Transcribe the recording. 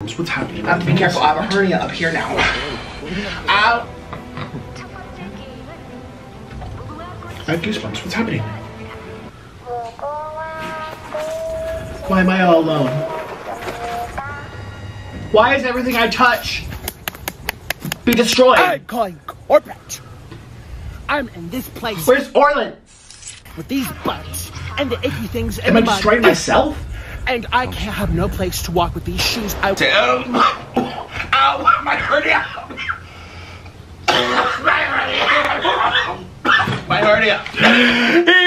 goosebumps. What's happening? I have to be careful. I have a hernia up here now. Ow. I have goosebumps. What's happening? Why am I all alone? Why is everything I touch be destroyed? I'm calling corporate. I'm in this place. Where's Orlin? With these bugs and the icky things. Am I destroying myself? And I can't have no place to walk with these shoes. Ow, my hernia. My hernia. It's